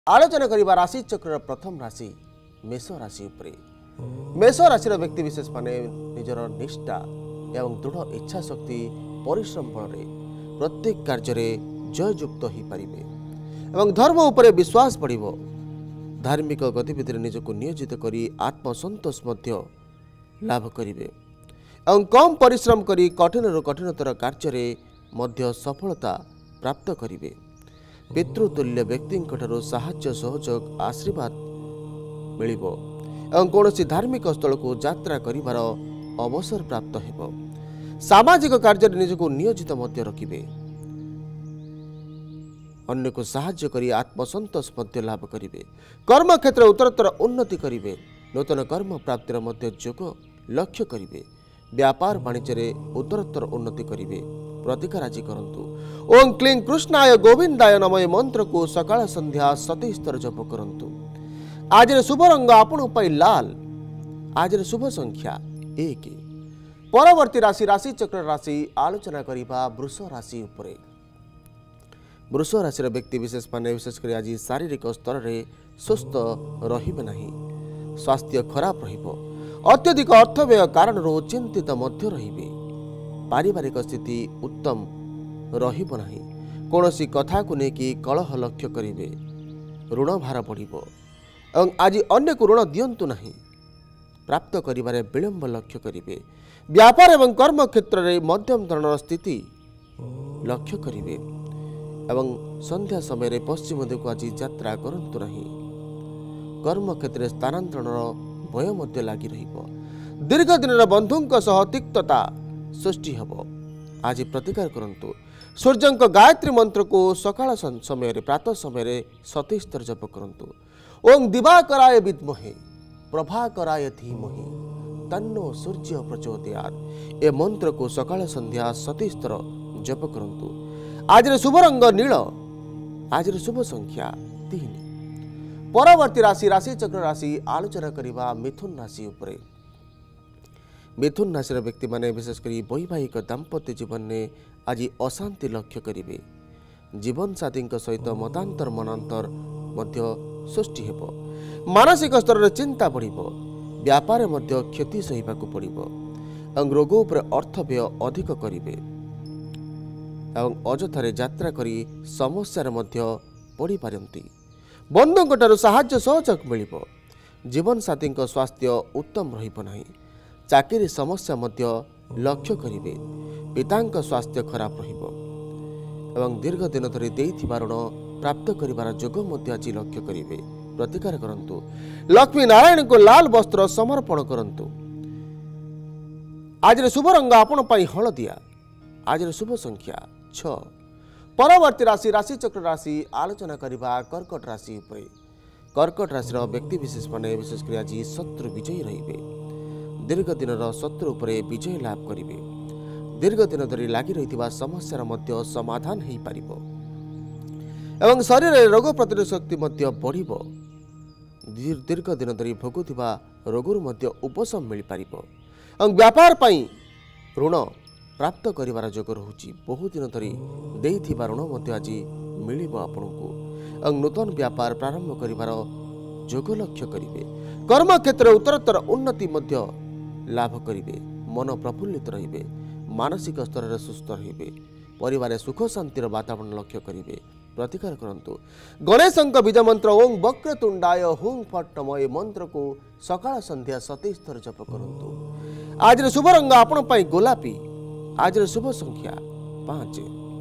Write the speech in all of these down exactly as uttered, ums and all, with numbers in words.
आलोचना करिबा राशि चक्र प्रथम राशि मेष राशि उपरे। मेष राशि व्यक्ति विशेष माने निजर निष्ठा एवं दृढ़ इच्छा शक्ति परिश्रम बल प्रत्येक कार्य जययुक्त हो पारिबे एवं धर्म उपरे विश्वास बढ़िबो। धार्मिक गतिविधि निजको नियोजित करी आत्मसंतोष मध्य लाभ करिवे एवं कम परिश्रम करी कठिन रु कठिनतर कार्य मध्य सफलता प्राप्त करिवे। पितृतुल्य व्यक्ति साहाय्य सहयोग आशीर्वाद मिलिबो एवं कौनसी धार्मिक स्थल को यात्रा करिवार अवसर प्राप्त हेबो। सामाजिक कार्य निजको नियोजित मध्य रखिबे। अन्य को साहाय्य करी आत्मसंतोष मध्य लाभ करिवे। कर्म क्षेत्र उत्तरोत्तर उन्नति करिवे। नूतन कर्म प्राप्तिर मध्य जोग लक्ष्य करिवे। व्यापार वाणिज्य उत्तरोत्तर उन्नति करिवे। प्रतिकार आज करंतु। ओं क्लीं कृष्णाय गोविंदाय नमः मंत्र को सकाळ संध्या सतीश स्तर जप करंतु। आज शुभ रंग आपण पाई लाल। आज शुभ संख्या एक। परवर्ती राशि राशि चक्र राशि आलोचना करिबा वृष राशि उपरे। वृष राशि व्यक्ति विशेष माने विशेषकर आज शारीरिक स्तर रे सुस्थ रहिबे नाही। स्वास्थ्य खराब रहिबो। अत्यधिक अर्थ व्यय कारण चिंतित मध्य रहिबे। पारिवारिक स्थिति उत्तम रहिबो नाही। कौनसी कथा को लेकि कलह लक्ष्य करिवे। ऋण भार बढ़िबो एवं आज अन्य को ऋण दियंतु नाही। प्राप्त करिबारे विलंब लक्ष्य करिवे। व्यापार एवं कर्म क्षेत्र रे मध्यम धरणर स्थिति लक्ष्य करिवे एवं संध्या समय रे पश्चिम दिगको आज यात्रा करंतु नाही। कर्म क्षेत्र स्थानांतरणर भय मध्य लागि रहिबो। दीर्घ दिनर बंधुंक सह तिक्तता सृष्टि हबो। आज प्रतिकार करंतु। सूर्यंक गायत्री मंत्र को सकाळ समय रे प्रातः समय रे सतीश स्तर जप करंतु। ओं दिवाकराय विद्महे प्रभाकराय धीमहि तन्नो सूर्य प्रचोदयात्। ए मंत्र को सकाळ संध्या सतीश स्तर जप करंतु। आज रे शुभ रंग नील। आज रे शुभ संख्या तीन। परवर्ती राशि राशि चक्र राशि आलोचना करिबा मिथुन राशि उपरे। मिथुन राशि व्यक्ति माने विशेषकर वैवाहिक दाम्पत्य जीवन में आज अशांति लक्ष्य करिवे। जीवन साथी सहित मतांतर मनांतर मध्य सृष्टि हेबो। मानसिक स्तर रे चिंता बढ़िबो। व्यापार मध्य क्षति सहिबाकु पड़िबो एवं रोग उपर अर्थ व्यय अधिक करिवे एवं अजथारे यात्रा करी समस्यार मध्य पड़ी पारंती। बंधुंकटारु साहाय्य सहयोग मिलिबो। जीवन साथी स्वास्थ्य उत्तम रहिबो नाही। चाकरी समस्या मध्य लक्ष्य करिवे। पितांक स्वास्थ्य खराब रहिबो एवं दीर्घ दिन धरि देइथिबा ऋण प्राप्त करिवार जोग मध्य आज लक्ष्य करिवे। प्रतिकार करंतु। लक्ष्मी नारायण को लाल वस्त्र समर्पण करंतु। आज रे शुभ रंग आपण पाई हळदिया। आज रे शुभ संख्या छह। परवर्ती राशि राशि चक्र राशि आलोचना करिबा कर्कट राशि उपरे। कर्कट राशि व्यक्ति विशेष माने विशेषकर आज शत्रु विजयी रहिबे। दीर्घ दिन शत्रु उपरे विजय लाभ करिवे। दीर्घ दिन धरी लागि रहिथिबा समस्यार मध्य समाधान हेई पारिबो एवं शरीर रोग प्रतिरोधक शक्ति मध्य बढ़िबो। दीर्घ दिन धरी भोगुथिबा रोगरु मध्य उपशम मिल पारिबो एवं व्यापार पई ऋण प्राप्त करिवार जोग रहुची। बहु दिन धरी देइथिबा ऋण मध्य आज मिलिबो आपनकु एवं नूतन व्यापार प्रारंभ करिवार जोग लक्ष्य करिवे। कर्म क्षेत्र उत्तरोत्तर उन्नति मध्य लाभ करिवे। मन प्रफुल्लित रहिबे। मानसिक स्तर रे सुस्थ रहिबे। परिवार सुख शांतिर वातावरण लक्ष्य करिवे। प्रतिकार करंतु। गणेशंक बीज मंत्र ओं वक्रतुंडाय हुं फट नमः ए मंत्र को सकाळ संध्या सतीश स्तर जप करंतु। आज रे शुभ रंग आपण पाई गोलापी। आज रे शुभ संख्या पांच।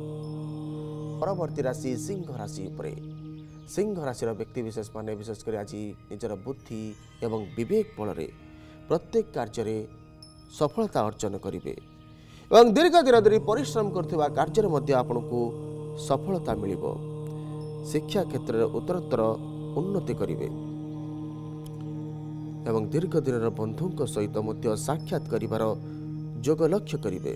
परवर्ती राशि सिंह राशि उपरे। सिंह राशि व्यक्ति विशेष माने विशेषकर आज निजर बुद्धि एवं विवेक बल प्रत्येक कार्य सफलता अर्जन करिवे एवं दीर्घ दिन धरी परिश्रम करथिबा कार्य मध्य आपनकु सफलता मिलिबो। शिक्षा क्षेत्र में उत्तरोत्तर उन्नति करिवे एवं दीर्घ दिन बंधुंक सहित मध्य साक्षात करिवार जोग लक्ष्य करिवे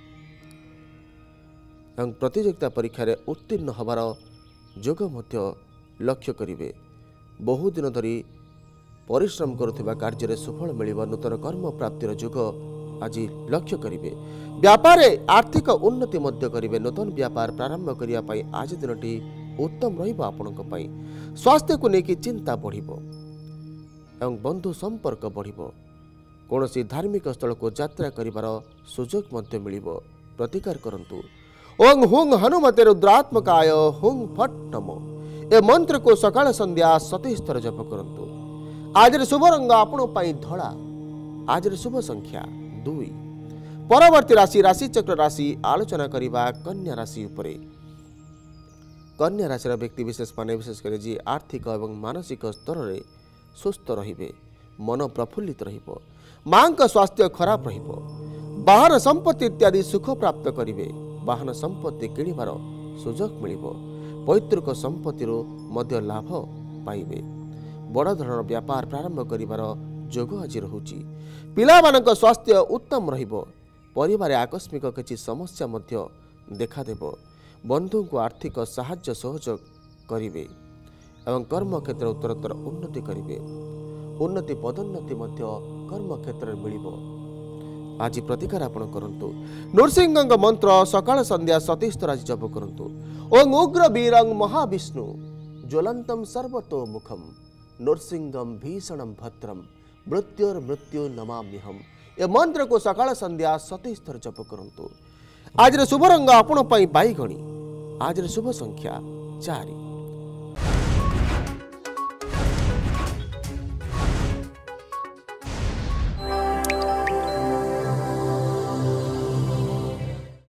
एवं प्रतियोगिता परीक्षा रे उत्तीर्ण हबार जोग मध्य लक्ष्य करिवे। बहु दिन धरी परिश्रम करुथिबा कार्य सुफल मिलिबो। नूतन कर्म प्राप्तिर जोग आज लक्ष्य करिवे। व्यापार आर्थिक उन्नति मध्य करिवे। नूतन व्यापार प्रारंभ करिया पई आज दिनटी उत्तम रहिबो आपणक पई स्वास्थ्य को लेकिन चिंता बढ़िबो एवं बंधु संपर्क बढ़िबो कौनसी धार्मिक स्थल को यात्रा करिवार सुजोग मध्य मिलिबो प्रतिकार करंतु ओं हुंग हनुमते रुद्रात्मकाय हुंग फट नमो ए मंत्र को सकाळ संध्या सतीश थर जप करंतु आज शुभ रंग आपण पई धळा आज शुभ संख्या दुई परवर्ती राशि राशि चक्र राशि आलोचना करिबा कन्या राशि उपरे कन्या राशि व्यक्ति विशेष माने विशेष करे जी आर्थिक एवं मानसिक स्तर रे सुस्थ रहिबे मन प्रफुल्लित रहिबो मां का स्वास्थ्य खराब रहिबो बाहन संपत्ति इत्यादि सुख प्राप्त करिवे बाहन संपत्ति किणिबार सुजोग मिलिबो पैतृक संपत्ति मध्य लाभ पाइबे बड़ धरण व्यापार प्रारंभ करिबार जोग आज रहुची पिला मानक स्वास्थ्य उत्तम रहिबो परिवार आकस्मिक किछि समस्या मध्य देखा देबो बंधु को आर्थिक साहाय्य सहयोग करिवे एवं कर्म क्षेत्र उत्तरोत्तर उन्नति करिवे उन्नति पदोन्नति मध्य कर्म क्षेत्र में मिलिबो आज प्रतिकार आपण करंतु नृसिंह मंत्र सकाळ संध्या सतीश आज जप करंतु ओं उग्र वीरं महाविष्णु ज्वलंतम सर्वतो मुखम नृसिंहम भीषणम भद्रम मृत्युर मृत्यु नमाम्यहम ए मंत्र को सकाळ संध्या सतीश थर जप करंतु आज शुभ रंग आपण पई बाईगणी आज शुभ संख्या चारि